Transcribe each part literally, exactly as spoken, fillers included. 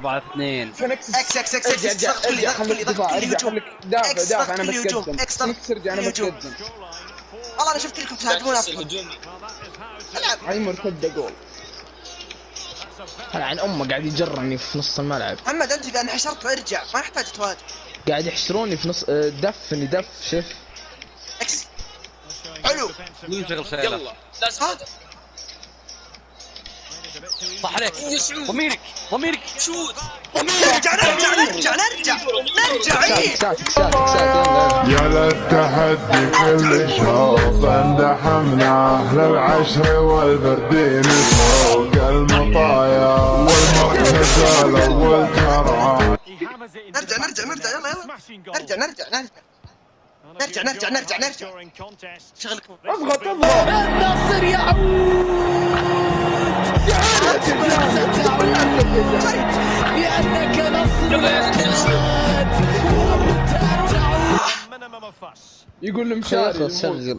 أربعة اثنين. اكس اكس اكس اكس ارجع ارجع ارجع خليك دفاع ارجع خليك دافع دافع انا بتقدم اكس ارجع انا بتقدم. والله انا شفت لكم تهاجمون افضل. العب هاي مرتده جول. العن امه قاعد يجرني في نص الملعب. محمد انت اذا انحشرت ارجع ما يحتاج تواجه. قاعد يحشروني في نص دفني دف شف. اكس حلو مين شغل سيارة؟ يلا لازم صح عليك ضميرك ضميرك شوت نرجع نرجع نرجع نرجع نرجع ايه ساتك ساتك ساتك يا للتحدي كل شوط اندحمنا للعشر والبردين فوق المطايا والمركز الاول ترى. نرجع نرجع نرجع يلا يلا نرجع نرجع نرجع نرجع نرجع نرجع نرجع شغلكم. اضغط اضغط النصر يعود لأنك نصر يقول المشاري شغل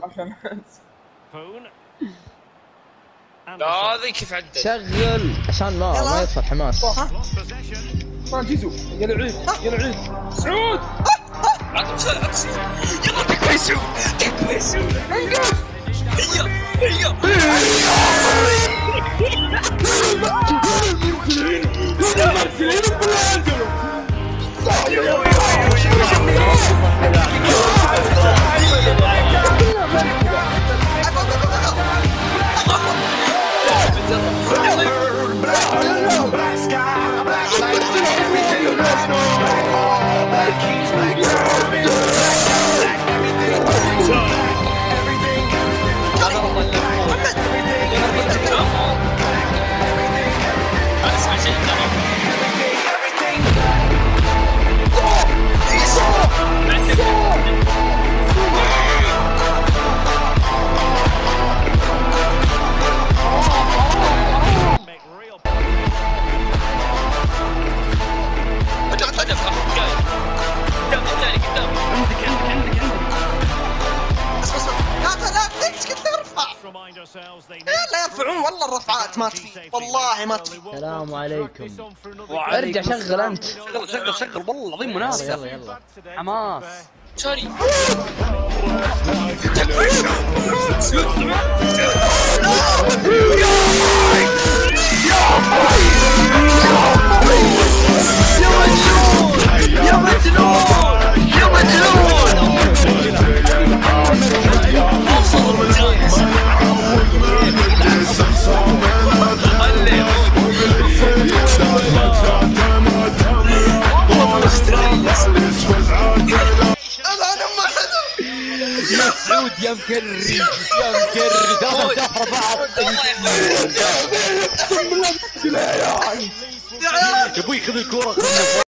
لا هذا كيف عدل شغل عشان ما ما يدخل حماس. ما جيزو يا العيد يا العيد سعود عطوا مسار عطوا يلا تكفى يسوع تكفى يسوع هيا هيا لا يرفعون والله الرفعات ما تفيد والله ما تفيد. السلام عليكم. ارجع شغل انت. شغل شغل شغل والله العظيم منافسة. يلا يلا حماس. سوري يا مجنون يا مجنون. يا سعود يا مكري يا مكري دخل دفرة بعض. يا عيال يا ابوي خذ الكورة.